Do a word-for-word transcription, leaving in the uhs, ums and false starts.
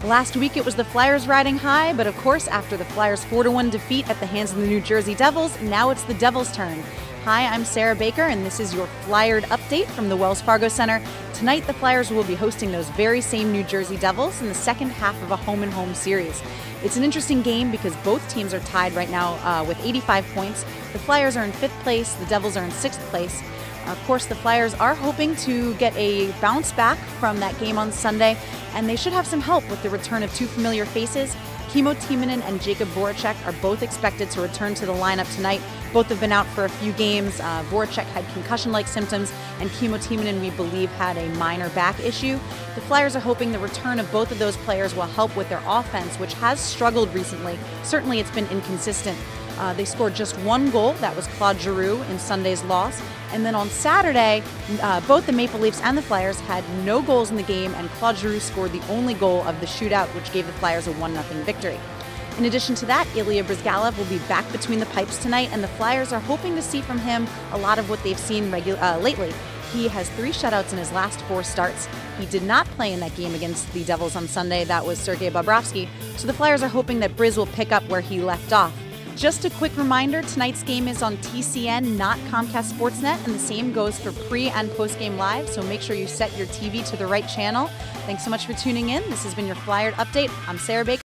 Last week it was the Flyers riding high, but of course after the Flyers four to one defeat at the hands of the New Jersey Devils, now it's the Devils' turn. Hi, I'm Sarah Baker, and this is your Flyered update from the Wells Fargo Center. Tonight the Flyers will be hosting those very same New Jersey Devils in the second half of a home-and-home series. It's an interesting game because both teams are tied right now uh, with eighty-five points. The Flyers are in fifth place, the Devils are in sixth place. Of course, the Flyers are hoping to get a bounce back from that game on Sunday, and they should have some help with the return of two familiar faces. Kimmo Timonen and Jakub Voracek are both expected to return to the lineup tonight. Both have been out for a few games. Uh, Voracek had concussion-like symptoms, and Kimmo Timonen, we believe, had a minor back issue. The Flyers are hoping the return of both of those players will help with their offense, which has struggled recently. Certainly, it's been inconsistent. Uh, they scored just one goal. That was Claude Giroux in Sunday's loss. And then on Saturday, uh, both the Maple Leafs and the Flyers had no goals in the game, and Claude Giroux scored the only goal of the shootout, which gave the Flyers a one nothing victory. In addition to that, Ilya Bryzgalov will be back between the pipes tonight, and the Flyers are hoping to see from him a lot of what they've seen regu- uh, lately. He has three shutouts in his last four starts. He did not play in that game against the Devils on Sunday. That was Sergei Bobrovsky. So the Flyers are hoping that Bryz will pick up where he left off. Just a quick reminder, tonight's game is on T C N, not Comcast Sportsnet, and the same goes for pre- and post-game live, so make sure you set your T V to the right channel. Thanks so much for tuning in. This has been your Flyered Update. I'm Sarah Baker.